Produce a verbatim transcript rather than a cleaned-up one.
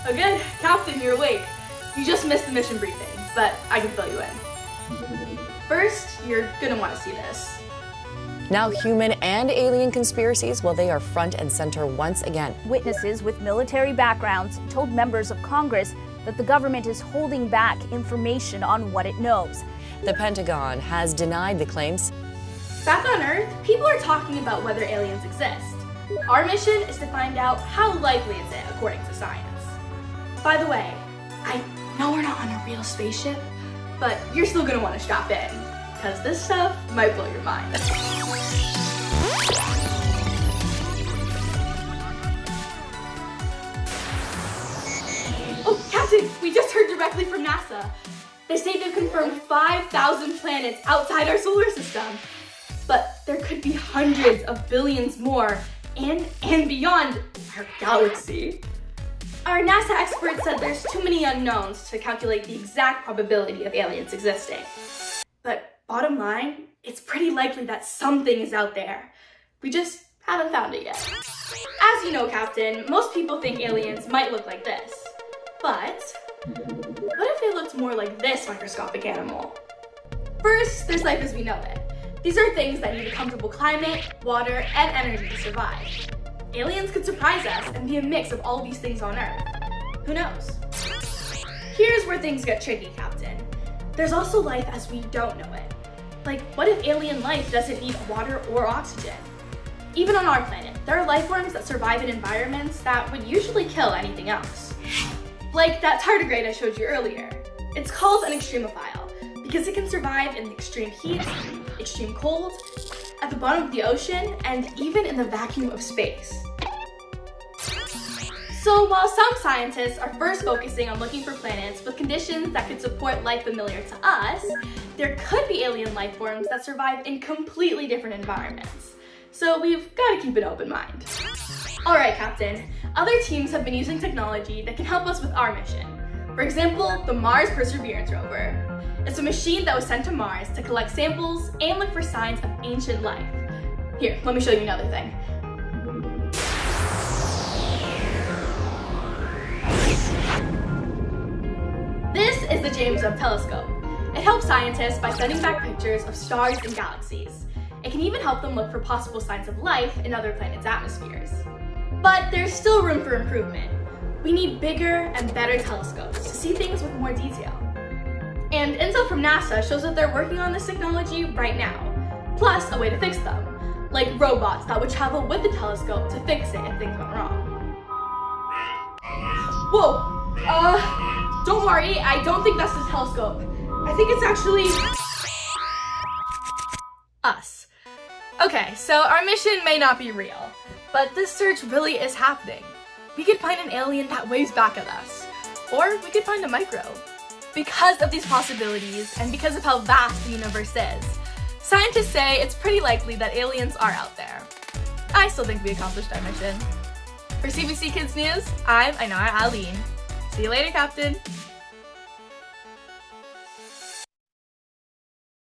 Oh good, Captain, you're awake. You just missed the mission briefing, but I can fill you in. First, you're gonna want to see this. Now human and alien conspiracies, well, they are front and center once again. Witnesses with military backgrounds told members of Congress that the government is holding back information on what it knows. The Pentagon has denied the claims. Back on Earth, people are talking about whether aliens exist. Our mission is to find out how likely is it according to science. By the way, I know we're not on a real spaceship, but you're still gonna want to strap in, because this stuff might blow your mind. Oh, Captain, we just heard directly from NASA. They say they've confirmed five thousand planets outside our solar system. But there could be hundreds of billions more and, and beyond our galaxy. Our NASA experts said there's too many unknowns to calculate the exact probability of aliens existing. But bottom line, it's pretty likely that something is out there. We just haven't found it yet. As you know, Captain, most people think aliens might look like this. But what if they looked more like this microscopic animal? First, there's life as we know it. These are things that need a comfortable climate, water, and energy to survive. Aliens could surprise us and be a mix of all these things on Earth. Who knows? Here's where things get tricky, Captain. There's also life as we don't know it. Like, what if alien life doesn't need water or oxygen? Even on our planet, there are life forms that survive in environments that would usually kill anything else. Like that tardigrade I showed you earlier. It's called an extremophile because it can survive in extreme heat, extreme cold, at the bottom of the ocean, and even in the vacuum of space. So while some scientists are first focusing on looking for planets with conditions that could support life familiar to us, there could be alien life forms that survive in completely different environments. So we've got to keep an open mind. Alright, Captain, other teams have been using technology that can help us with our mission. For example, the Mars Perseverance Rover. It's a machine that was sent to Mars to collect samples and look for signs of ancient life. Here, let me show you another thing. This is the James Webb Telescope. It helps scientists by sending back pictures of stars and galaxies. It can even help them look for possible signs of life in other planets' atmospheres. But there's still room for improvement. We need bigger and better telescopes to see things with more detail. And intel from NASA shows that they're working on this technology right now, plus a way to fix them, like robots that would travel with the telescope to fix it if things went wrong. Whoa, uh, don't worry, I don't think that's the telescope. I think it's actually us. Okay, so our mission may not be real, but this search really is happening. We could find an alien that waves back at us, or we could find a microbe. Because of these possibilities, and because of how vast the universe is, scientists say it's pretty likely that aliens are out there. I still think we accomplished our mission. For C B C Kids News, I'm Ainara Alleyne. See you later, Captain.